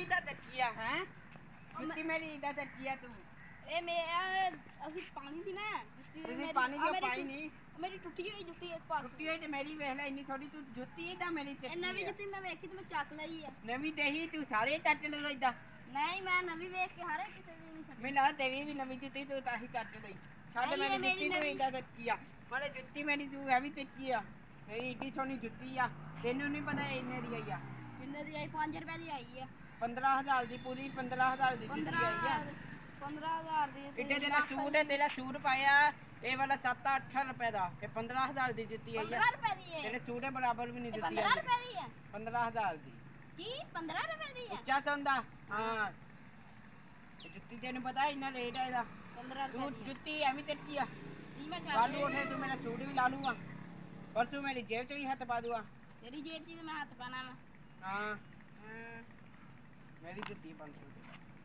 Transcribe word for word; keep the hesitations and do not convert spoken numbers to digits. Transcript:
ਦਾ ਤੱਕੀਆ ਹੈ ਜੁੱਤੀ ਮੇਰੀ ਦਾ ਤੱਕੀਆ ਤੂੰ ਇਹ ਮੈਂ ਅਸੀਂ ਪਾਣੀ ਸੀ ਨਾ ਜੁੱਤੀ ਤੁਸੀਂ ਪਾਣੀ ਕਿਉਂ ਪਾਈ ਨਹੀਂ ਮੇਰੀ ਟੁੱਟੀ ਹੋਈ ਜੁੱਤੀ ਇੱਕ ਪਾਸ ਟੁੱਟੀ ਹੋਈ ਤੇ ਮੇਰੀ ਵੇਖ ਲੈ ਇੰਨੀ ਥੋੜੀ ਤੂੰ ਜੁੱਤੀ ਤਾਂ ਮੇਰੀ ਚੱਕੀ ਨਵੀਂ ਜੁੱਤੀ ਮੈਂ ਵੇਖੀ ਤੇ ਮੈਂ ਚੱਕ ਲਈ ਆ ਨਵੀਂ ਦੇਹੀ ਤੂੰ ਸਾਰੇ ਚੱਟ ਲਓ ਇਦਾਂ ਨਹੀਂ ਮੈਂ ਨਵੀਂ ਵੇਖ ਕੇ ਹਾਰੇ ਕਿਸੇ ਦੀ ਨਹੀਂ ਛੱਡੀ ਮੈਂ ਨਾ ਤੇਰੀ ਵੀ ਨਵੀਂ ਜੁੱਤੀ ਤੂੰ ਤਾਂ ਹੀ ਚੱਟ ਲਈ ਛੱਡ ਮੇਰੀ ਜੁੱਤੀ ਤੂੰ ਇੰਦਾ ਤੱਕੀਆ ਮਾਲੇ ਜੁੱਤੀ ਮੇਰੀ ਤੂੰ ਐ ਵੀ ਤੱਕੀਆ ਮੇਰੀ ਏਡੀ ਸੋਹਣੀ ਜੁੱਤੀ ਆ ਤੈਨੂੰ ਨਹੀਂ ਪਤਾ ਇੰਨੇ ਦੀ ਆਈ ਆ ਕਿੰਨੇ ਦੀ ਆਈ ਪੰਜ ਰੁਪਏ ਦੀ ਆਈ ਆ ਪੰਦਰਾਂ ਹਜ਼ਾਰ ਦੀ ਪੂਰੀ ਪੰਦਰਾਂ ਹਜ਼ਾਰ ਦੀ ਜੁੱਤੀ ਆਈ ਆ ਪੰਦਰਾਂ ਹਜ਼ਾਰ ਦੀ ਇੱਡੇ ਤੇਰਾ ਸੂਟ ਹੈ ਤੇਰਾ ਸੂਟ ਪਾਇਆ ਇਹ ਵਾਲਾ ਸੱਤ ਅੱਠ ਰੁਪਏ ਦਾ ਤੇ ਪੰਦਰਾਂ ਹਜ਼ਾਰ ਦੀ ਜੁੱਤੀ ਆਈ ਆ ਪੰਦਰਾਂ ਰੁਪਏ ਦੀ ਹੈ ਤੇਰੇ ਸੂਟ ਬਰਾਬਰ ਵੀ ਨਹੀਂ ਜੁੱਤੀ ਆਈ ਪੰਦਰਾਂ ਰੁਪਏ ਦੀ ਹੈ ਪੰਦਰਾਂ ਹਜ਼ਾਰ ਦੀ ਕੀ ਪੰਦਰਾਂ ਰੁਪਏ ਦੀ ਹੈ ਉੱਚਾ ਸੁਣਦਾ ਹਾਂ ਜੁੱਤੀ ਤੈਨੂੰ ਪਤਾ ਇੰਨਾ ਰੇਟ ਹੈ ਇਹਦਾ ਪੰਦਰਾਂ ਰੁਪਏ ਤੂੰ ਜੁੱਤੀ ਐਵੇਂ ਚੱਕੀ ਆ ਜੀ ਮੈਂ ਲਾ ਲੂ ਉੱਠੇ ਤੂੰ ਮੇਰਾ ਸੂਟ ਵੀ ਲਾ ਲੂਗਾ ਪਰਸੋਂ ਮੇਰੀ ਜੇਬ 'ਚ ਵੀ ਹੱਥ ਪਾ ਦੂਗਾ ਤੇਰੀ ਜੇਬ 'ਚ ਮੈਂ ਹੱਥ ਪਾਣਾ ਵਾ ਹਾਂ ਹਾਂ ਮੇਰੀ ਜੁੱਤੀ ਪੰਜ ਸੌ ਦੀ